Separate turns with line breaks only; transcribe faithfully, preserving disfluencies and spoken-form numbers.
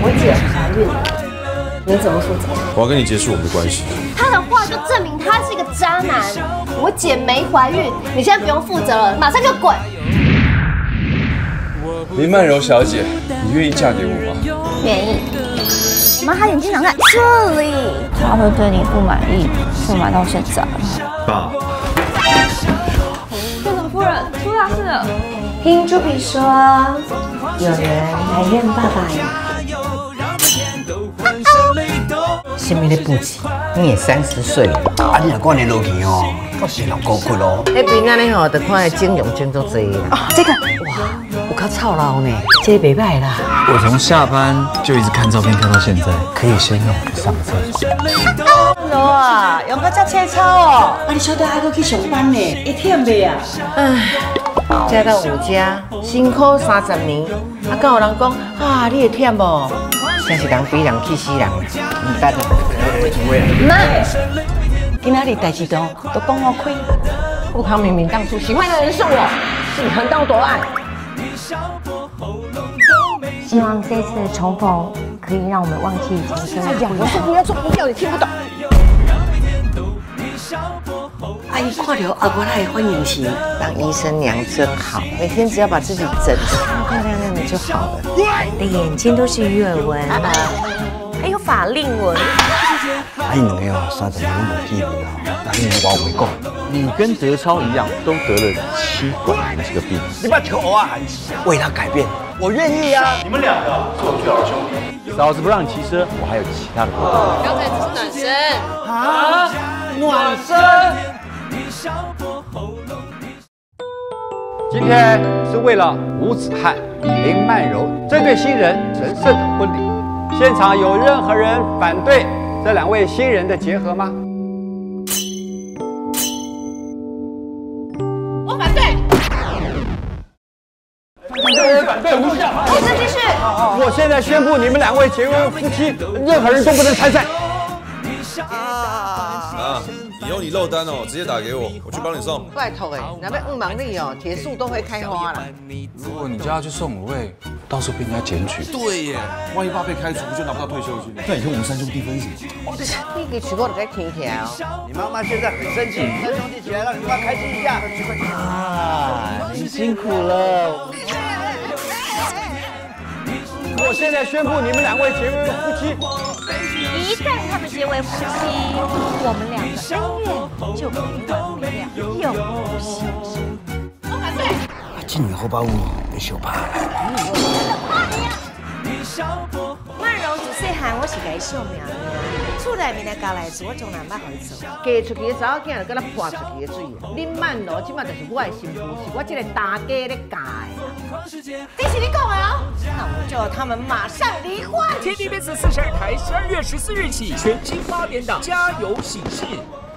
姐怀孕了，你怎么负责？
我要跟你结束我们的关系。
他的话就证明他是一个渣男。我姐没怀孕，你现在不用负责了，马上就滚！
林曼柔小姐，你愿意嫁给我吗？
愿意。妈，他眼睛长在这里。他会对你不满意，不满到现在。
爸。
院长夫人，出大事了。听朱比说，有人来认爸爸呀。
什么咧不急？你也三十岁了，啊，你若管你落去哦，我是人高骨咯。那边安尼吼，就看来整容整足济啦。这个哇，有较操劳呢，这袂歹啦。
我从下班就一直看照片看到现在，可以先让我上个厕所。
柔啊，用个遮切操哦，啊，你晓得还阁去上班呢，会忝袂啊？唉。嫁到有家，辛苦三十年，啊，敢有人讲啊，你会忝无？真是人比人气死人。唔得啦，妈，今仔日代志都都讲我亏。富康明明当初喜欢的人是我，是你横刀夺爱。
希望这次的重逢可以让我们忘记以前的。哎呀，
我说不要做不要，你听不懂。阿姨看到阿婆来欢迎时，当医生娘真好，每天只要把自己整得漂漂亮亮的就好了。
你的眼睛都是鱼尾纹，还有法令纹。
啊，因两个哦，三十年拢无见面哦，但是我袂讲。
你跟德超一样，都得了妻管严这个病。
你把求偶啊喊起，为他改变，我愿意啊。
你们两个是我最好的兄弟，嫂子不让你骑车，我还有其他的规划。
刚才只是暖身
啊，暖身。
今天是为了吴子翰、林曼柔这对新人神圣的婚礼，现场有任何人反对这两位新人的结合吗？
我反对。
反对，反对，无效。
护持继续。
我现在宣布你们两位结为夫妻，任何人都不能参赛。
啊！以后你漏单哦，直接打给我，我去帮你送。
拜托哎，那边五忙里哦，铁树都会开花啦。
如果你叫他去送卤味，到时候被人家检举。
对耶，万一爸被开除，就拿不到退休金。那以后我们三兄弟分什么？
你给取过就该听起来哦。
你妈妈现在很生气，三兄弟起来让你妈开心一下。
啊，你辛苦了。
我现在宣布你们两位结为夫妻。
一旦他们结为夫妻，我们两个恩怨就可以完美了，永不消失。我反对。
啊，今年好把握，别小怕。
曼柔自细汉我是甲伊惜命的，厝内面的家来做，我从来捌互伊做。
嫁出去的查某囝就跟咱泼出去的水。林曼柔即马就是我的新妇，是我这个大家咧嫁的。
这是你讲的哦，那我就要他们马上离婚。
T V B S 四十二台十二月十四日起，全新八点档《家有喜事》。